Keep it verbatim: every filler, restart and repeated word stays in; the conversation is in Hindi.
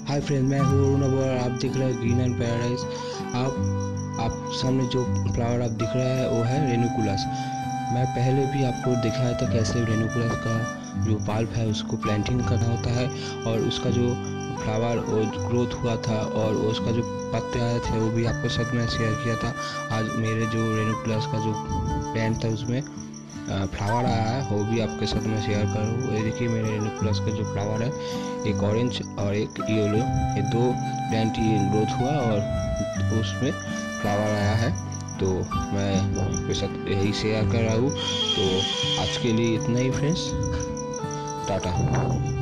हाय फ्रेंड, मैं हूँ अरुण और आप देख रहे हैं ग्रीन एंड पैराडाइज। आप आप सामने जो फ्लावर आप दिख रहा है वो है रेनुकुलस। मैं पहले भी आपको दिखाया था कैसे रेनुकुलस का जो बल्ब है उसको प्लांटिंग करना होता है और उसका जो फ्लावर वो ग्रोथ हुआ था और उसका जो पत्ते आए थे वो भी आपको साथ में शेयर किया था। आज मेरे जो रेनुकुलस का जो प्लांट था उसमें फ्लावर आया है वो भी आपके साथ में शेयर करूँ। ये देखिए मेरे रेनुकुलस का जो फ्लावर है, एक ऑरेंज और एक येलो, ये दो प्लांट ये ग्रोथ हुआ और उसमें फ्लावर आया है। तो मैं आपके साथ यही शेयर कर रहा हूँ। तो आज के लिए इतना ही फ्रेंड्स, टाटा।